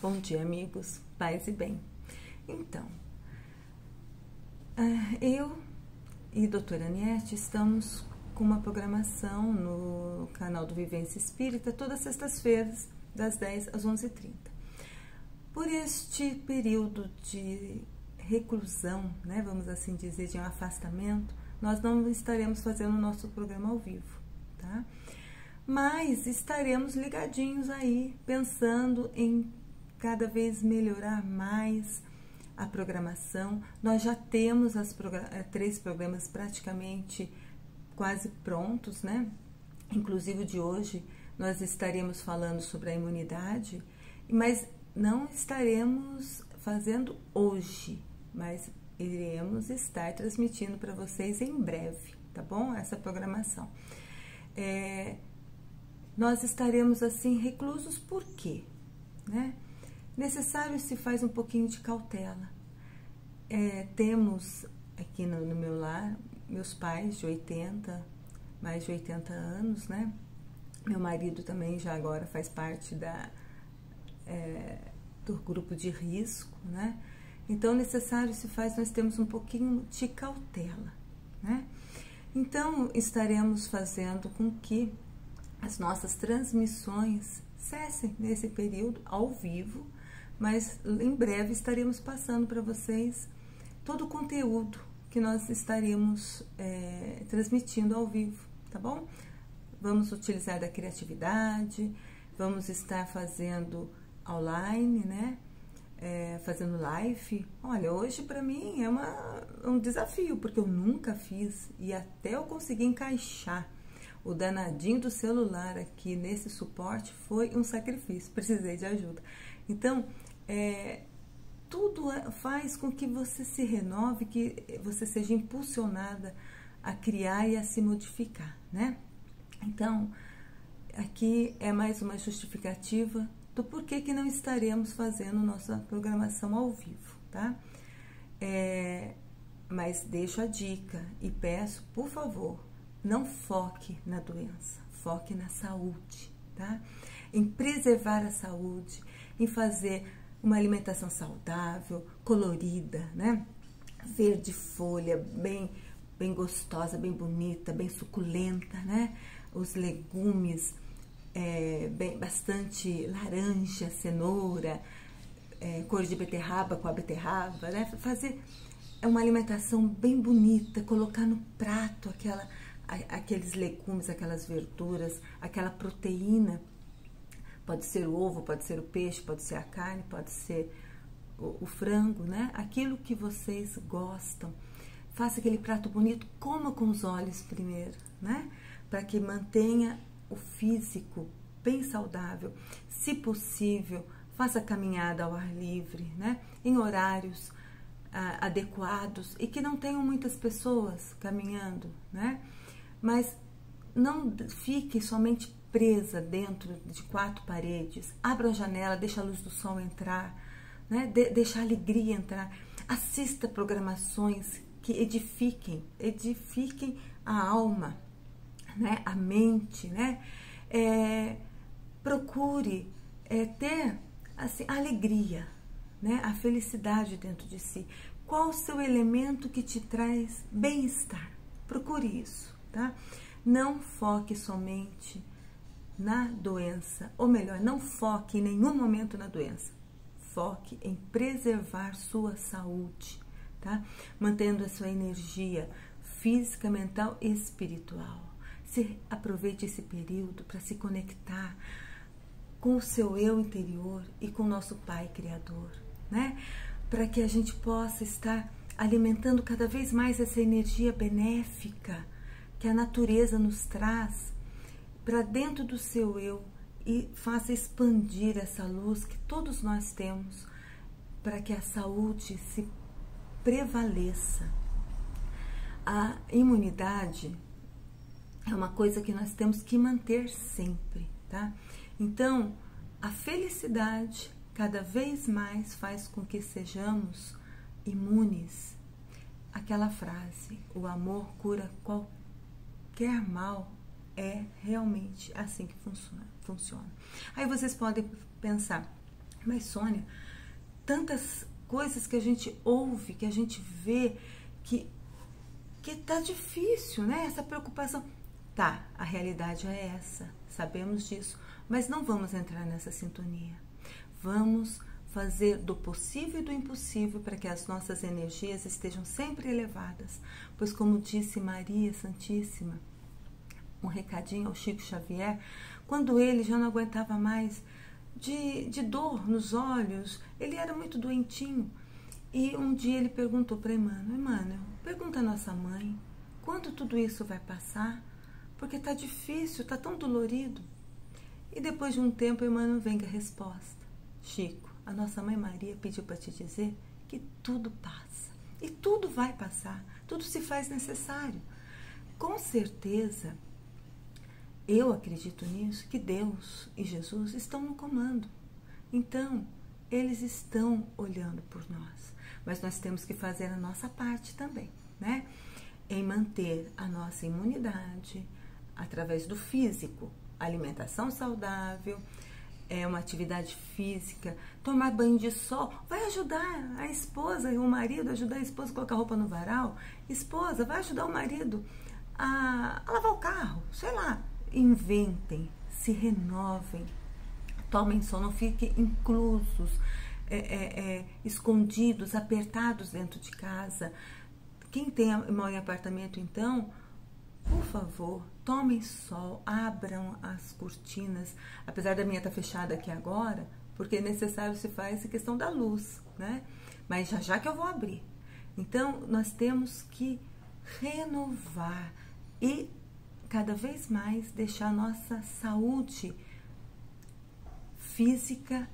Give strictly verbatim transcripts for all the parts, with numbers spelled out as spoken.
Bom dia, amigos, paz e bem. Então, eu e doutora Aniette estamos com uma programação no canal do Vivência Espírita todas as sextas-feiras, das dez às onze e trinta. Por este período de reclusão, né, vamos assim dizer, de um afastamento, nós não estaremos fazendo o nosso programa ao vivo, tá? Mas estaremos ligadinhos aí, pensando em cada vez melhorar mais a programação. Nós já temos as progr- três programas praticamente quase prontos, né? Inclusive o de hoje nós estaremos falando sobre a imunidade, mas não estaremos fazendo hoje, mas iremos estar transmitindo para vocês em breve, tá bom? Essa programação. É, nós estaremos assim reclusos por quê? Né? Necessário se faz um pouquinho de cautela. É, temos aqui no, no meu lar, meus pais de oitenta, mais de oitenta anos, né? Meu marido também já agora faz parte da, é, do grupo de risco, né? Então, necessário se faz, nós temos um pouquinho de cautela, né? Então, estaremos fazendo com que as nossas transmissões cessem nesse período ao vivo, mas em breve estaremos passando para vocês todo o conteúdo que nós estaremos é, transmitindo ao vivo, tá bom? Vamos utilizar da criatividade, vamos estar fazendo online, né? É, fazendo live. Olha, hoje para mim é uma, um desafio, porque eu nunca fiz e até eu conseguir encaixar o danadinho do celular aqui nesse suporte foi um sacrifício, precisei de ajuda. Então, é, tudo faz com que você se renove, que você seja impulsionada a criar e a se modificar, né? Então, aqui é mais uma justificativa do porquê que não estaremos fazendo nossa programação ao vivo, tá? É, mas deixo a dica e peço, por favor, não foque na doença, foque na saúde, tá? Em preservar a saúde, em fazer uma alimentação saudável, colorida, né? Verde folha, bem, bem gostosa, bem bonita, bem suculenta, né? Os legumes, é, bem, bastante laranja, cenoura, é, cor de beterraba com a beterraba, né? Fazer uma alimentação bem bonita, colocar no prato aquela, aqueles legumes, aquelas verduras, aquela proteína. Pode ser o ovo, pode ser o peixe, pode ser a carne, pode ser o, o frango, né? Aquilo que vocês gostam. Faça aquele prato bonito, coma com os olhos primeiro, né? Para que mantenha o físico bem saudável. Se possível, faça caminhada ao ar livre, né? Em horários ah, adequados e que não tenham muitas pessoas caminhando, né? Mas não fique somente presa dentro de quatro paredes. Abra a janela, deixa a luz do sol entrar, né? De, deixa a alegria entrar. Assista programações que edifiquem, edifiquem a alma, né? A mente, né? É, procure é, ter assim, a alegria, né? A felicidade dentro de si. Qual o seu elemento que te traz bem-estar? Procure isso, tá? Não foque somente na doença, ou melhor, não foque em nenhum momento na doença. Foque em preservar sua saúde, tá? Mantendo a sua energia física, mental e espiritual. Se aproveite esse período para se conectar com o seu eu interior e com o nosso Pai Criador, né? Para que a gente possa estar alimentando cada vez mais essa energia benéfica que a natureza nos traz para dentro do seu eu e faça expandir essa luz que todos nós temos para que a saúde se prevaleça. A imunidade é uma coisa que nós temos que manter sempre, tá? Então, a felicidade cada vez mais faz com que sejamos imunes. Aquela frase, o amor cura qualquer mal, é realmente assim que funciona. funciona. Aí vocês podem pensar, Mas, Sônia, tantas coisas que a gente ouve, que a gente vê, que, que tá difícil, né? Essa preocupação. Tá, a realidade é essa, sabemos disso, mas não vamos entrar nessa sintonia. Vamos fazer do possível e do impossível para que as nossas energias estejam sempre elevadas, pois, como disse Maria Santíssima, um recadinho ao Chico Xavier, quando ele já não aguentava mais de, de dor nos olhos, ele era muito doentinho, e um dia ele perguntou para Emmanuel: Emmanuel, pergunta à nossa mãe, quando tudo isso vai passar? Porque tá difícil, tá tão dolorido. E depois de um tempo, Emmanuel vem com a resposta: Chico, a nossa mãe Maria pediu para te dizer que tudo passa. E tudo vai passar, tudo se faz necessário. Com certeza, eu acredito nisso, que Deus e Jesus estão no comando. Então, eles estão olhando por nós. Mas nós temos que fazer a nossa parte também, né? Em manter a nossa imunidade através do físico, alimentação saudável, é uma atividade física, tomar banho de sol, vai ajudar a esposa e o marido, ajudar a esposa a colocar roupa no varal, esposa, vai ajudar o marido a, a lavar o carro, sei lá, inventem, se renovem, tomem sol, não fiquem inclusos, é, é, é, escondidos, apertados dentro de casa. Quem tem, mora em apartamento, então, por favor, tomem sol, abram as cortinas, apesar da minha estar fechada aqui agora, porque é necessário se faz a questão da luz, né? Mas já já que eu vou abrir. Então, nós temos que renovar e cada vez mais deixar a nossa saúde física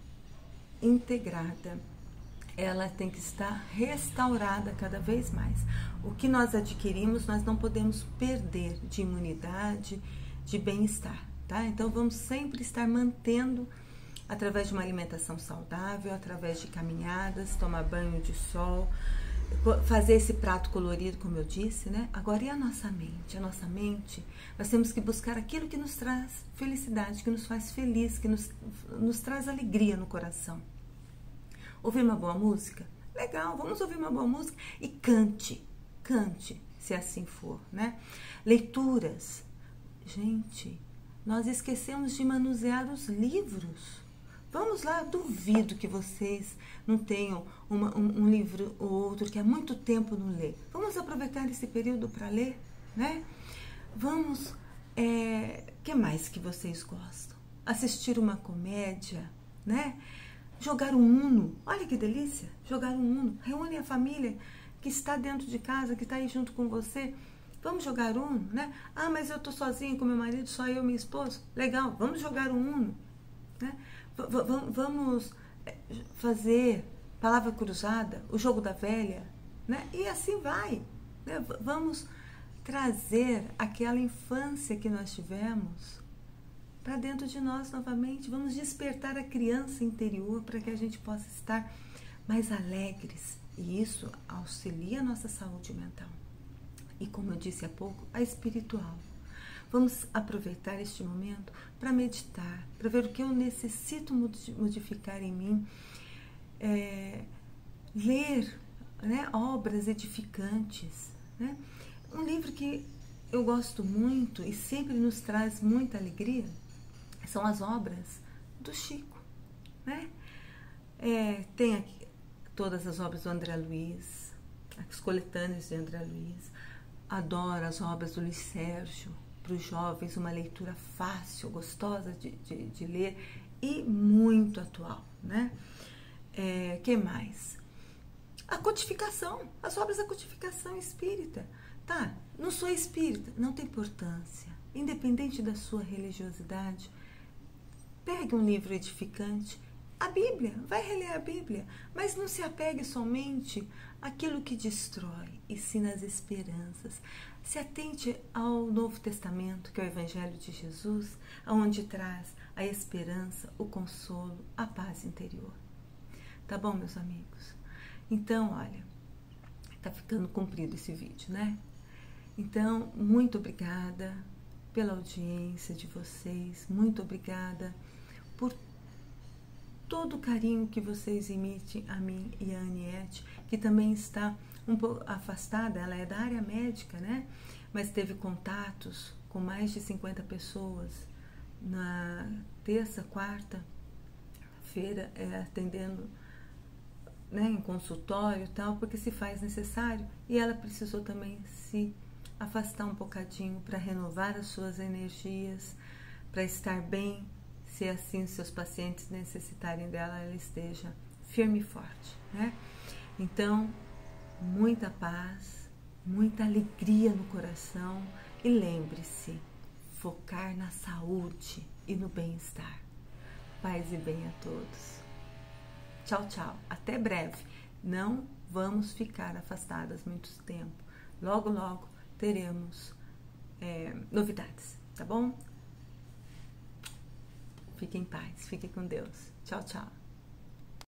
integrada. Ela tem que estar restaurada cada vez mais. O que nós adquirimos, nós não podemos perder de imunidade, de bem-estar, tá? Então, vamos sempre estar mantendo, através de uma alimentação saudável, através de caminhadas, tomar banho de sol, fazer esse prato colorido, como eu disse, né? Agora, e a nossa mente? A nossa mente, nós temos que buscar aquilo que nos traz felicidade, que nos faz feliz, que nos, nos traz alegria no coração. Ouvir uma boa música? Legal, vamos ouvir uma boa música e cante, cante, se assim for, né? Leituras. Gente, nós esquecemos de manusear os livros. Vamos lá, duvido que vocês não tenham uma, um, um livro ou outro que há muito tempo não lê. Vamos aproveitar esse período para ler, né? Vamos, é, que mais que vocês gostam? Assistir uma comédia, né? Jogar um Uno, olha que delícia, jogar um Uno, reúne a família que está dentro de casa, que está aí junto com você, vamos jogar Uno, né? Ah, mas eu estou sozinha com meu marido, só eu e meu esposo, legal, vamos jogar um Uno, né? V vamos fazer palavra cruzada, o jogo da velha, né? E assim vai, né? V vamos trazer aquela infância que nós tivemos para dentro de nós novamente, vamos despertar a criança interior para que a gente possa estar mais alegres, e isso auxilia a nossa saúde mental. E como eu disse há pouco, a espiritual. Vamos aproveitar este momento para meditar, para ver o que eu necessito modificar em mim, é, ler, né, obras edificantes, né? Um livro que eu gosto muito e sempre nos traz muita alegria são as obras do Chico, né? É, tem aqui todas as obras do André Luiz, as coletâneas de André Luiz. Adoro as obras do Luiz Sérgio, para os jovens, uma leitura fácil, gostosa de, de, de ler e muito atual, né? É, que mais? A codificação, as obras da codificação espírita. Tá, não sou espírita, não tem importância. Independente da sua religiosidade, pegue um livro edificante, a Bíblia, vai reler a Bíblia, mas não se apegue somente àquilo que destrói, e sim nas esperanças. Se atente ao Novo Testamento, que é o Evangelho de Jesus, onde traz a esperança, o consolo, a paz interior. Tá bom, meus amigos? Então, olha, tá ficando comprido esse vídeo, né? Então, muito obrigada pela audiência de vocês, muito obrigada por todo o carinho que vocês emitem a mim e a Aniette, que também está um pouco afastada, ela é da área médica, né? Mas teve contatos com mais de cinquenta pessoas na terça, quarta-feira, é, atendendo, né, em consultório e tal, porque se faz necessário, e ela precisou também se afastar um bocadinho para renovar as suas energias, para estar bem, se assim seus pacientes necessitarem dela, ela esteja firme e forte, né? Então, muita paz, muita alegria no coração, e lembre-se, focar na saúde e no bem-estar. Paz e bem a todos. Tchau, tchau. Até breve. Não vamos ficar afastadas muito tempo. Logo, logo teremos é, novidades, tá bom? Fiquem em paz. Fiquem com Deus. Tchau, tchau.